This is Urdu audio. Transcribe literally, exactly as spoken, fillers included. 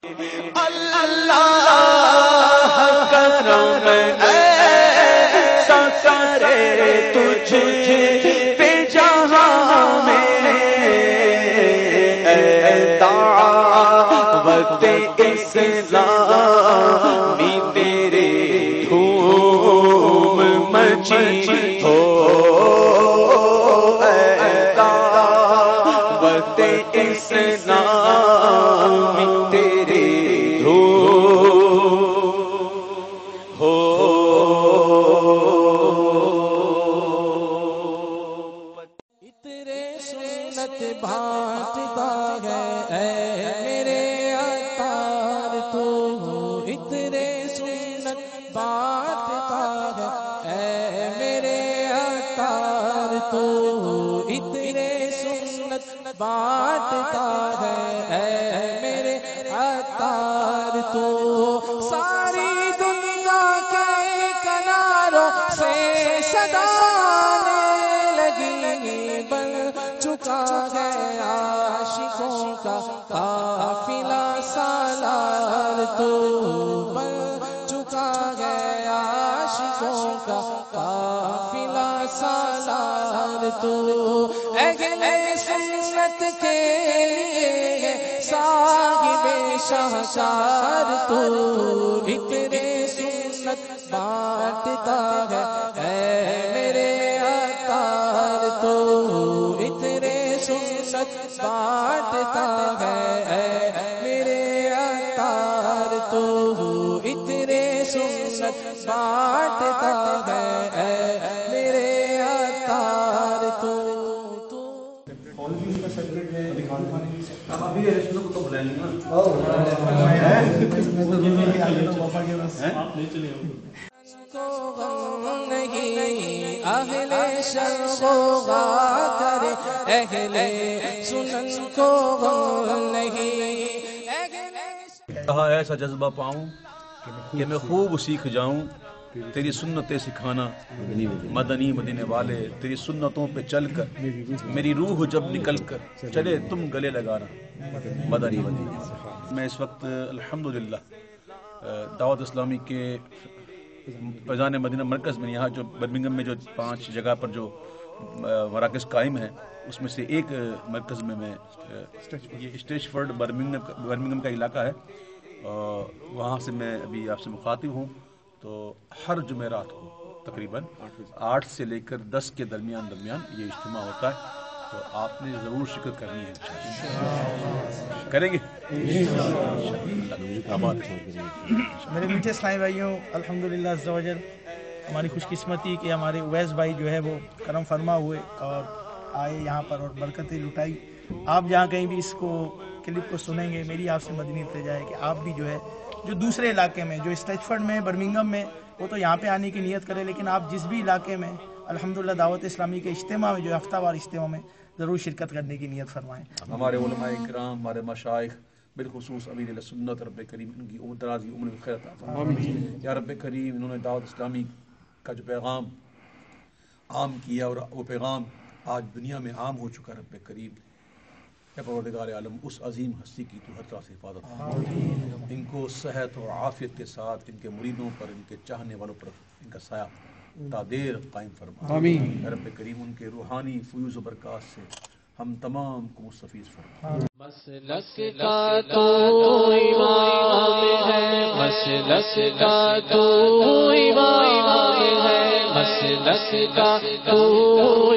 اللہ کرم ایسا کرے تجھ پہ جہاں میں، اے دعوت اسلامی تیرے دھوم مچی ہو، اے دعوت اسلامی تیرے بانٹتا ہے اے میرے عطار تو، اتنے سنت بانٹتا ہے اے میرے عطار تو، اتنے سنت بانٹتا ہے اے میرے عطار تو، ساری دنیا کے کناروں سے صدا چکا ہے عاشقوں کا قافلہ سالار تو، بن چکا ہے عاشقوں کا قافلہ سالار تو، اہل سنت کے لیے صاحب شاہکار تو، اتنے سنت بانٹتا ہے اے میرے عطار تو، بانٹتا ہے اے میرے عطار تو، اتنے سنت بانٹتا ہے اے میرے عطار تو۔ کو غم نہیں اہل شرغا کرے، اہل سنن کو غم نہیں۔ کہا ایسا جذبہ پاؤں کہ میں خوب سیکھ جاؤں تیری سنتیں سکھانا، مدنی مدینے والے تیری سنتوں پہ چل کر میری روح جب نکل کر چلے تم گلے لگانا، مدنی مدینے۔ میں اس وقت الحمدللہ دعوت اسلامی کے فیضان مدینہ مرکز میں، یہاں جو برمنگھم میں جو پانچ جگہ پر جو مراکز قائم ہیں اس میں سے ایک مرکز میں میں یہ اسٹریچفورڈ برمنگھم کا علاقہ ہے، وہاں سے میں ابھی آپ سے مخاطب ہوں۔ تو ہر جمعرات کو تقریباً آٹھ سے لے کر دس کے درمیان درمیان یہ اجتماع ہوتا ہے، تو آپ نے ضرور شرکت کرنی ہے، کریں گے میرے میٹھے اسلامی بھائیوں، الحمدللہ عز و جل ہماری خوش قسمتی کہ ہمارے اویس بھائی جو ہے وہ کرم فرما ہوئے اور آئے یہاں پر اور برکتیں لٹائی۔ آپ جہاں کہیں بھی اس کو کلپ کو سنیں گے، میری آپ سے مدنی التجا ہے کہ آپ بھی جو ہے جو دوسرے علاقے میں جو اسٹریچفورڈ میں برمنگھم میں وہ تو یہاں پہ آنے کی نیت کرے، لیکن آپ جس بھی علاقے میں الحمدللہ دعوت اسلامی کے اجتماع میں جو ہفتہ وار اجتماع میں ضرور شرکت کرنے کی نیت فرمائیں۔ ہمارے علماء کرام، ہمارے مشائخ، بالخصوص امیر اہل سنت، رب کریم ان کی عمر دراز کی عمر میں خیر عطا فرمائے یا رب کریم۔ انہوں نے دعوت اسلامی کا جو پیغام عام کیا اور وہ پیغام آج دنیا میں عام ہو چکا، رب کریم اے پروردگار عالم اس عظیم ہستی کی تو ہر طرح سے حفاظت فرما، ان کو صحت اور عافیت کے ساتھ ان کے مریدوں پر، ان کے چاہنے والوں پر ان کا سایہ تا دیر قائم فرما آمین۔ رب کریم ان کے روحانی فیوز و برکات سے ہم تمام کو مستفیض فرما۔ مسلک کا تو امام ہے، مسلک کا تو امام ہے، مسلک کا تو